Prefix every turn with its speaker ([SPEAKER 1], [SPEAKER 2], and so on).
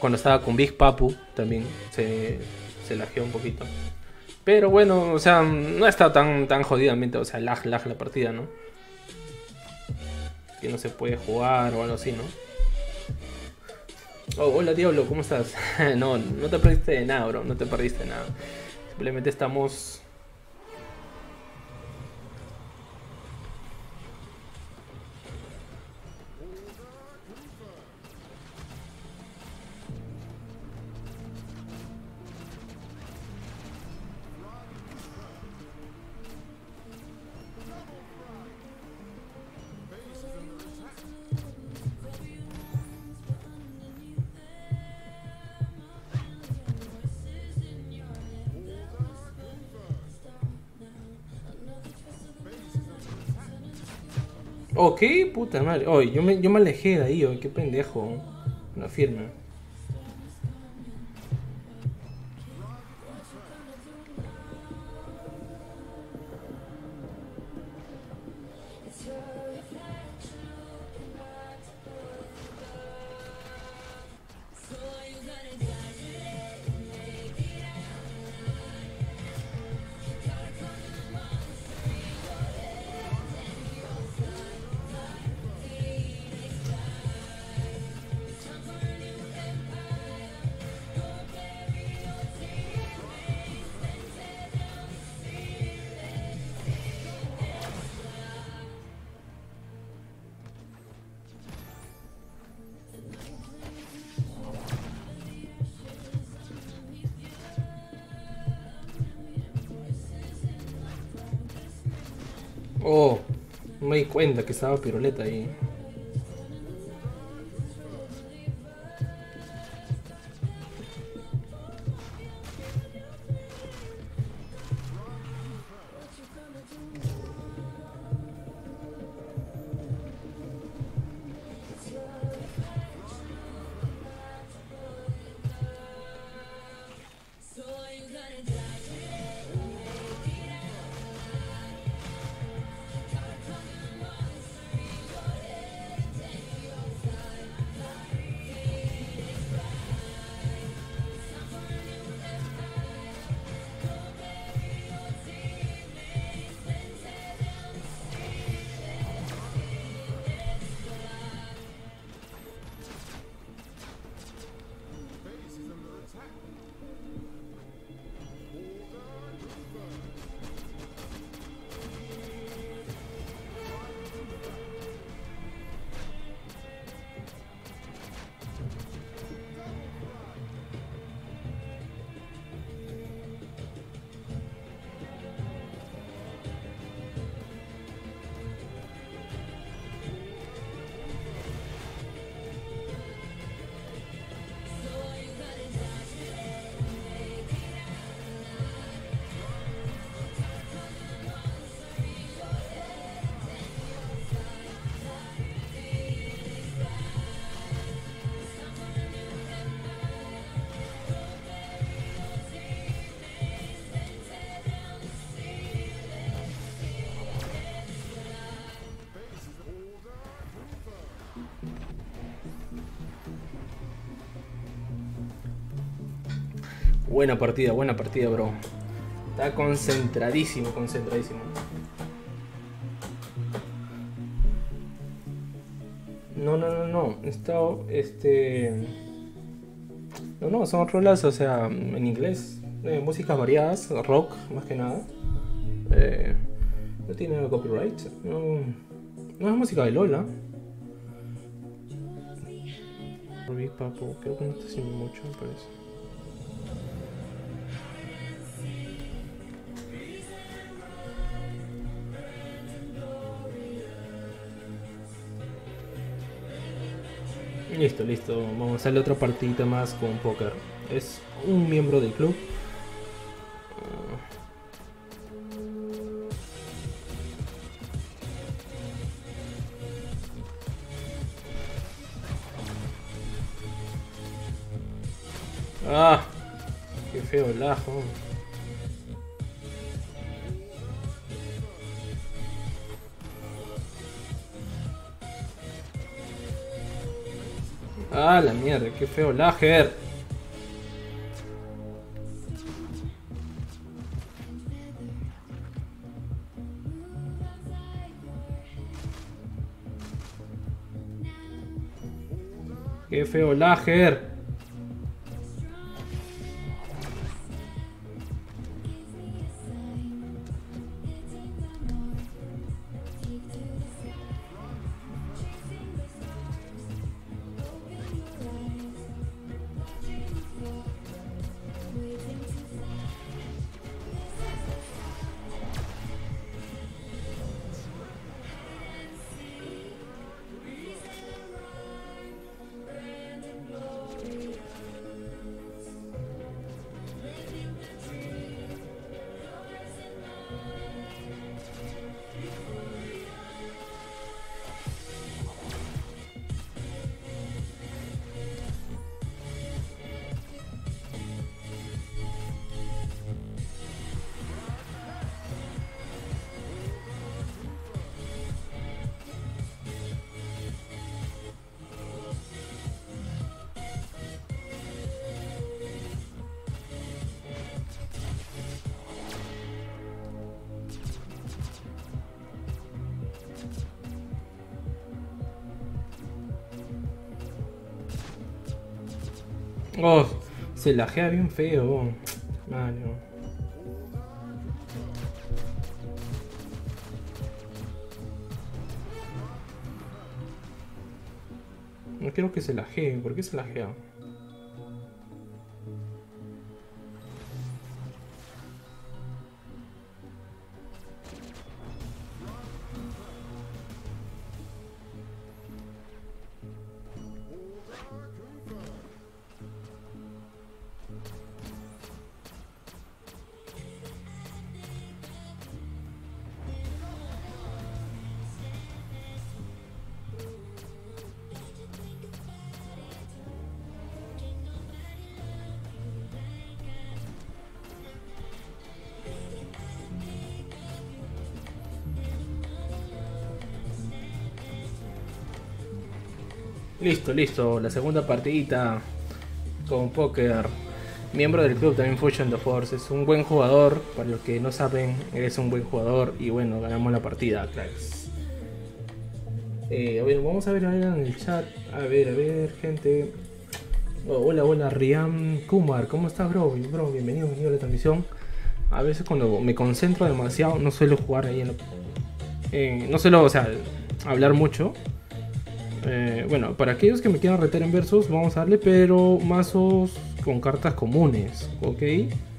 [SPEAKER 1] Cuando estaba con Big Papu también se lajeó un poquito. Pero bueno, o sea, no está tan jodidamente, o sea, lag la partida, ¿no? Que no se puede jugar o algo así, ¿no? Oh, hola Diablo, ¿cómo estás? No te perdiste de nada, bro, no te perdiste de nada. Simplemente estamos. Oh, qué puta madre. Oh, yo me alejé de ahí, oh, qué pendejo. Una firme. Oh, no me di cuenta que estaba piruleta ahí. Buena partida, bro. Está concentradísimo, concentradísimo. No. No, son rolas, o sea, en inglés. Músicas variadas, rock, más que nada. Eh, no tiene copyright. No es música de Lola. Big Papo, creo que no está haciendo mucho, me parece. Listo. Vamos a hacerle otra partidita más con póker. Es un miembro del club. Ah, qué feo el ajo. Ah, la mierda, qué feo lager. Qué feo lager. Oh, se lajea bien feo. Mano. No quiero que se lajee. ¿Por qué se lajea? Listo, listo. La segunda partidita con Poker. Miembro del club también Fusion the Force. Es un buen jugador. Para los que no saben, es un buen jugador. Y bueno, ganamos la partida, cracks. A ver, vamos a ver ahí en el chat. A ver, gente. Oh, hola, hola, Riam Kumar. ¿Cómo estás, bro? Bro, bienvenido a la transmisión. A veces cuando me concentro demasiado, no suelo jugar ahí no suelo, o sea, hablar mucho. Bueno, para aquellos que me quieran retar en versus, vamos a darle, pero mazos con cartas comunes, ¿ok?